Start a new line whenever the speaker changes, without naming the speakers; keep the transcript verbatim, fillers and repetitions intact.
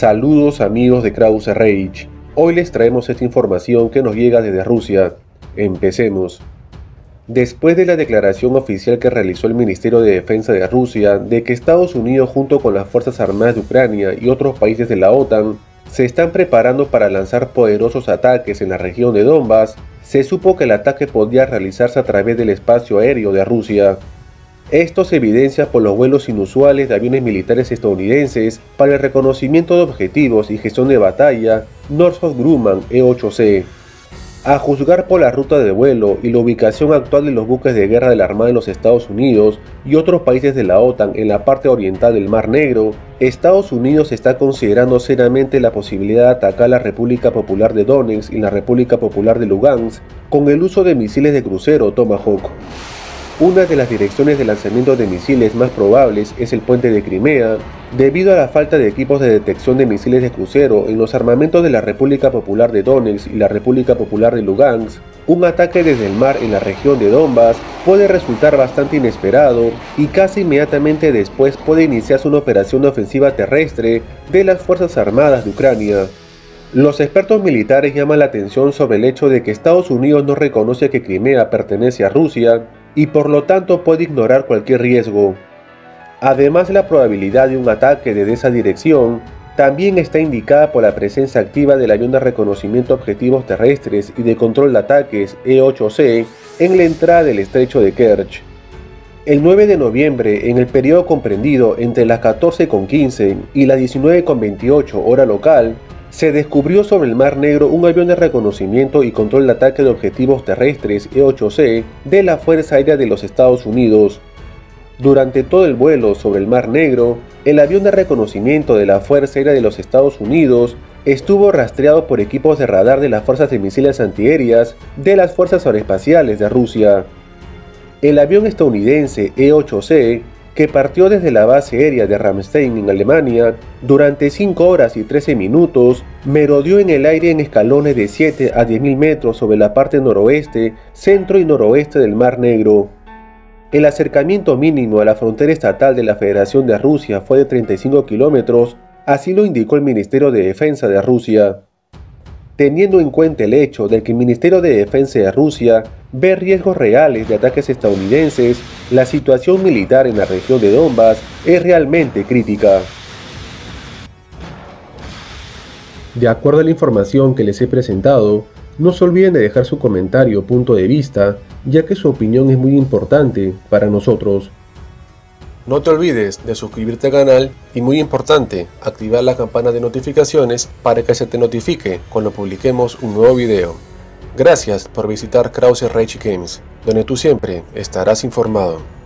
Saludos amigos de Krause Rage. Hoy les traemos esta información que nos llega desde Rusia. Empecemos. Después de la declaración oficial que realizó el Ministerio de Defensa de Rusia de que Estados Unidos junto con las Fuerzas Armadas de Ucrania y otros países de la OTAN se están preparando para lanzar poderosos ataques en la región de Donbass, se supo que el ataque podría realizarse a través del espacio aéreo de Rusia. Esto se evidencia por los vuelos inusuales de aviones militares estadounidenses para el reconocimiento de objetivos y gestión de batalla Northrop Grumman E ocho C. A juzgar por la ruta de vuelo y la ubicación actual de los buques de guerra de la Armada de los Estados Unidos y otros países de la OTAN en la parte oriental del Mar Negro, Estados Unidos está considerando seriamente la posibilidad de atacar la República Popular de Donetsk y la República Popular de Lugansk con el uso de misiles de crucero Tomahawk. Una de las direcciones de lanzamiento de misiles más probables es el puente de Crimea, debido a la falta de equipos de detección de misiles de crucero en los armamentos de la República Popular de Donetsk y la República Popular de Lugansk. Un ataque desde el mar en la región de Donbass puede resultar bastante inesperado y casi inmediatamente después puede iniciarse una operación ofensiva terrestre de las Fuerzas Armadas de Ucrania. Los expertos militares llaman la atención sobre el hecho de que Estados Unidos no reconoce que Crimea pertenece a Rusia y por lo tanto puede ignorar cualquier riesgo. Además, la probabilidad de un ataque desde esa dirección también está indicada por la presencia activa del avión de reconocimiento de objetivos terrestres y de control de ataques E ocho C en la entrada del estrecho de Kerch. El nueve de noviembre, en el periodo comprendido entre las catorce con quince y las diecinueve con veintiocho hora local, se descubrió sobre el Mar Negro un avión de reconocimiento y control de ataque de objetivos terrestres E ocho C de la Fuerza Aérea de los Estados Unidos. Durante todo el vuelo sobre el Mar Negro, el avión de reconocimiento de la Fuerza Aérea de los Estados Unidos estuvo rastreado por equipos de radar de las fuerzas de misiles antiaéreas de las Fuerzas Aeroespaciales de Rusia. El avión estadounidense E ocho C, que partió desde la base aérea de Ramstein en Alemania, durante cinco horas y trece minutos, merodeó en el aire en escalones de siete a diez mil metros sobre la parte noroeste, centro y noroeste del Mar Negro. El acercamiento mínimo a la frontera estatal de la Federación de Rusia fue de treinta y cinco kilómetros, así lo indicó el Ministerio de Defensa de Rusia. Teniendo en cuenta el hecho de que el Ministerio de Defensa de Rusia ve riesgos reales de ataques estadounidenses, la situación militar en la región de Donbass es realmente crítica. De acuerdo a la información que les he presentado, no se olviden de dejar su comentario o punto de vista, ya que su opinión es muy importante para nosotros. No te olvides de suscribirte al canal y, muy importante, activar la campana de notificaciones para que se te notifique cuando publiquemos un nuevo video. Gracias por visitar Krause Rage Games, donde tú siempre estarás informado.